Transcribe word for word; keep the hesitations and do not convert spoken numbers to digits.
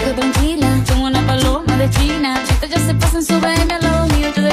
tranquila, como una paloma de China. Chicas ya se pasan, sube al lado mío, yo